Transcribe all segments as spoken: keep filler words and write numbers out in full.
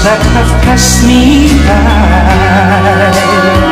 that have passed me by.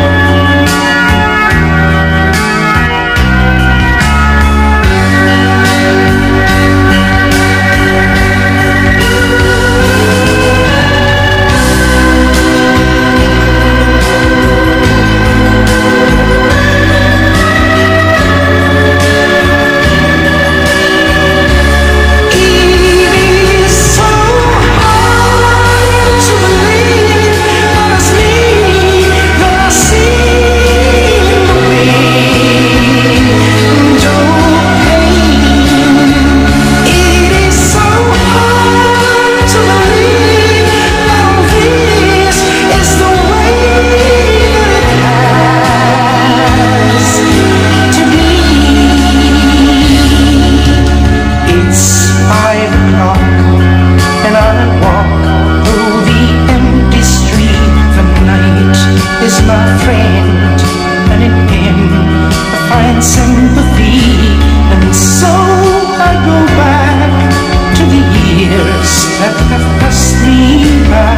My friend, and in him I find sympathy, and so I go back to the years that have passed me by.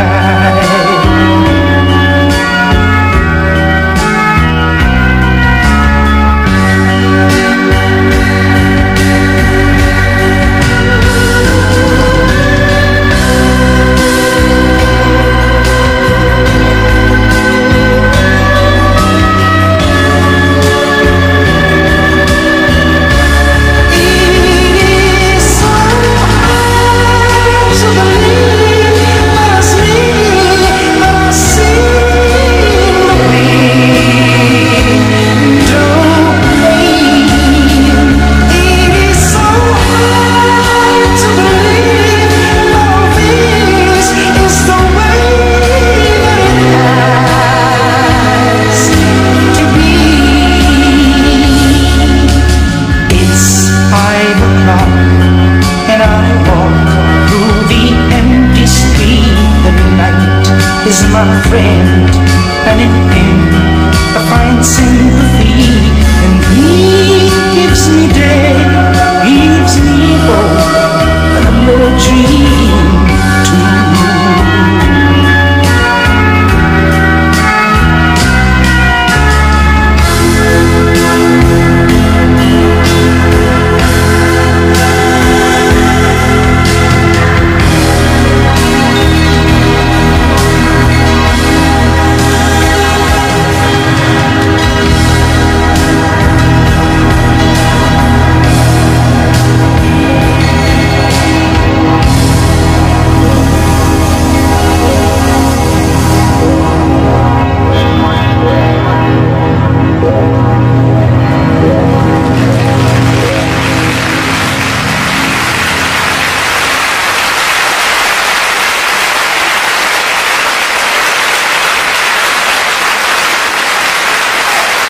And I walk through the empty street. The night is my friend, and in him